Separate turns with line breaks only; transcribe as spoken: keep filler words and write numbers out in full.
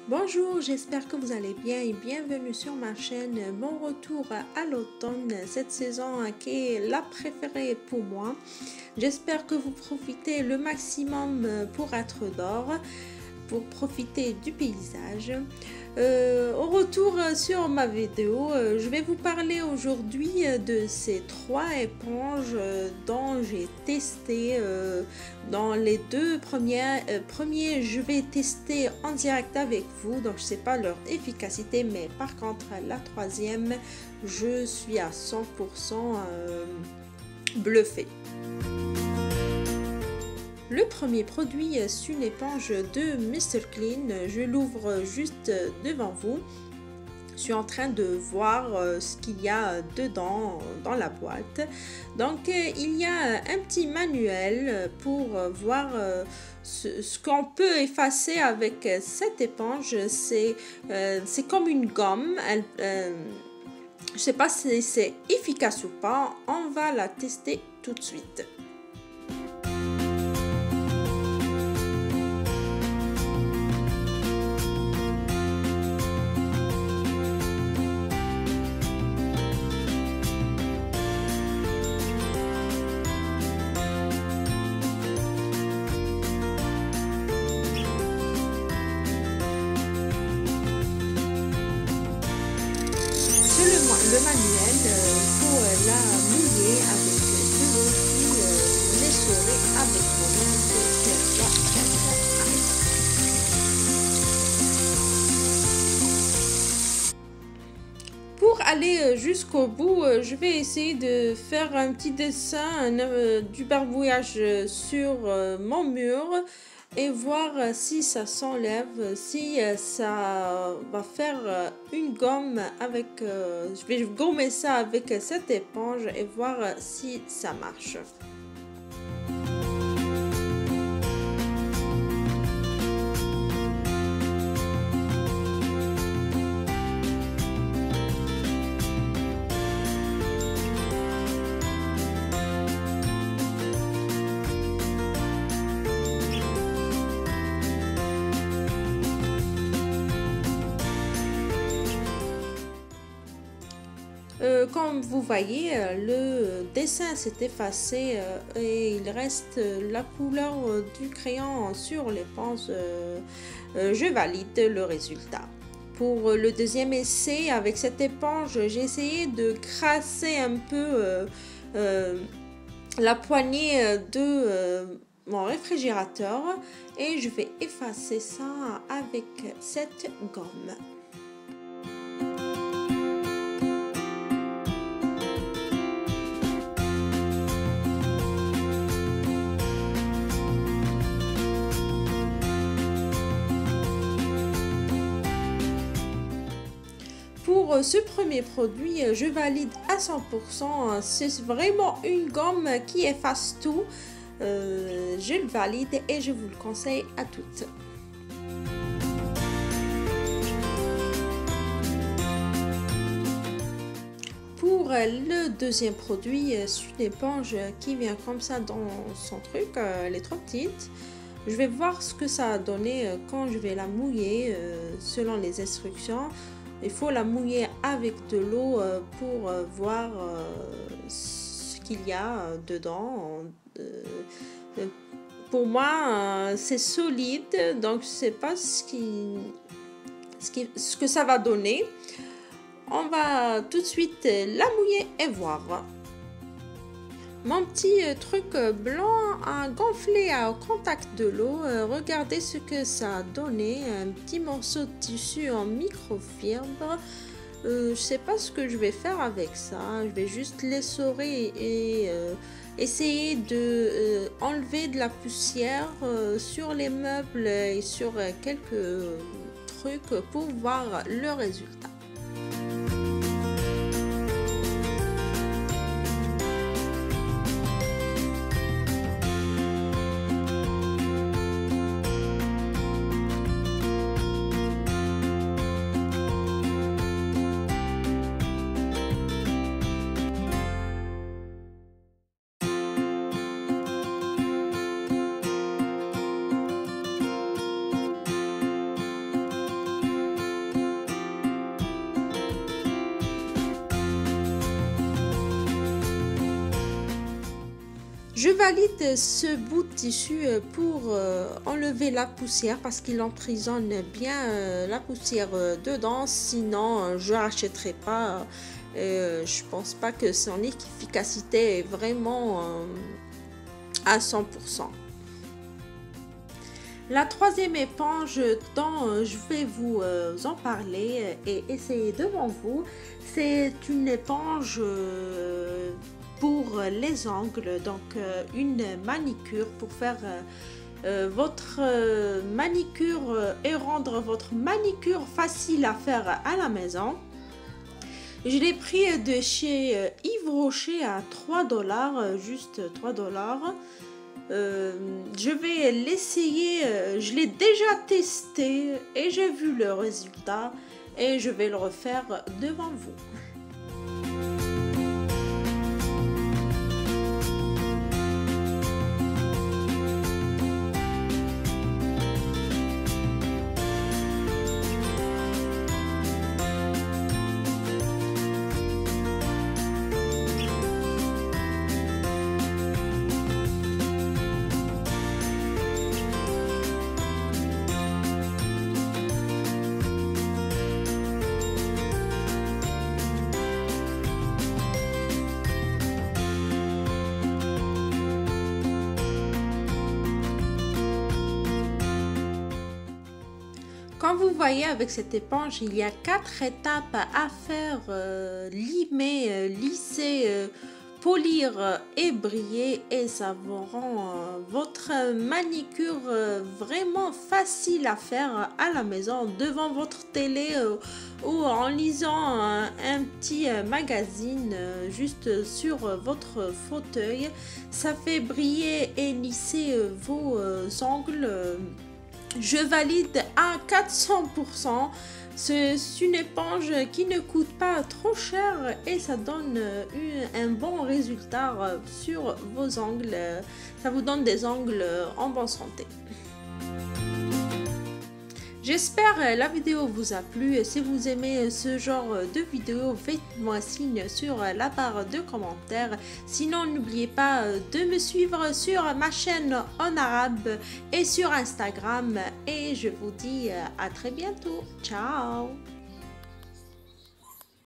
Bonjour, j'espère que vous allez bien et bienvenue sur ma chaîne. Mon retour à l'automne, cette saison qui est la préférée pour moi. J'espère que vous profitez le maximum pour être dehors, pour profiter du paysage. Euh, au retour sur ma vidéo, euh, je vais vous parler aujourd'hui de ces trois éponges euh, dont j'ai testé. Euh, dans les deux premières, euh, premiers, je vais tester en direct avec vous, donc je ne sais pas leur efficacité, mais par contre la troisième, je suis à cent pour cent euh, bluffée. Le premier produit, c'est une éponge de mister Clean. Je l'ouvre juste devant vous. Je suis en train de voir ce qu'il y a dedans dans la boîte. Donc il y a un petit manuel pour voir ce, ce qu'on peut effacer avec cette éponge. C'est euh, c'est comme une gomme. Elle, euh, je ne sais pas si c'est efficace ou pas. On va la tester tout de suite. Le manuel, il faut la mouiller avec de l'eau puis l'essorer avec vos mains pour qu'elle soit prête. Pour aller jusqu'au bout, je vais essayer de faire un petit dessin du barbouillage sur mon mur et voir si ça s'enlève, si ça va faire une gomme avec, je vais gommer ça avec cette éponge et voir si ça marche. Euh, comme vous voyez, le dessin s'est effacé euh, et il reste la couleur du crayon sur l'éponge. Euh, euh, je valide le résultat. Pour le deuxième essai, avec cette éponge, j'ai essayé de crasser un peu euh, euh, la poignée de euh, mon réfrigérateur et je vais effacer ça avec cette gomme. Pour ce premier produit, je valide à cent pour cent. C'est vraiment une gomme qui efface tout. Euh, je le valide et je vous le conseille à toutes. Pour le deuxième produit, c'est une éponge qui vient comme ça dans son truc. Elle est trop petite. Je vais voir ce que ça a donné quand je vais la mouiller selon les instructions. Il faut la mouiller avec de l'eau pour voir ce qu'il y a dedans. Pour moi, c'est solide, donc je ne sais pas ce, qui, ce, qui, ce que ça va donner. On va tout de suite la mouiller et voir. Mon petit truc blanc a gonflé au contact de l'eau. Regardez ce que ça a donné. Un petit morceau de tissu en microfibre. Euh, je sais pas ce que je vais faire avec ça. Je vais juste l'essorer et euh, essayer de euh, enlever de la poussière euh, sur les meubles et sur quelques trucs pour voir le résultat. Je valide ce bout de tissu pour euh, enlever la poussière parce qu'il emprisonne bien euh, la poussière euh, dedans, sinon euh, je rachèterai pas. Euh, je pense pas que son efficacité est vraiment euh, à cent pour cent. La troisième éponge dont euh, je vais vous euh, en parler et essayer devant vous, c'est une éponge euh, pour les ongles, donc euh, une manicure pour faire euh, euh, votre euh, manicure euh, et rendre votre manicure facile à faire à la maison. Je l'ai pris de chez euh, Yves Rocher à trois dollars, euh, juste trois dollars. Euh, je vais l'essayer, euh, je l'ai déjà testé et j'ai vu le résultat et je vais le refaire devant vous. Comme vous voyez avec cette éponge, il y a quatre étapes à faire, euh, limer, euh, lisser, euh, polir et briller, et ça vous rend euh, votre manicure euh, vraiment facile à faire à la maison devant votre télé euh, ou en lisant un, un petit euh, magazine euh, juste sur votre fauteuil. Ça fait briller et lisser euh, vos euh, ongles. Euh, Je valide à quatre cents pour cent. C'est une éponge qui ne coûte pas trop cher et ça donne un bon résultat sur vos ongles. Ça vous donne des ongles en bonne santé. J'espère que la vidéo vous a plu. Si vous aimez ce genre de vidéo, faites-moi signe sur la barre de commentaires. Sinon, n'oubliez pas de me suivre sur ma chaîne en arabe et sur Instagram. Et je vous dis à très bientôt. Ciao!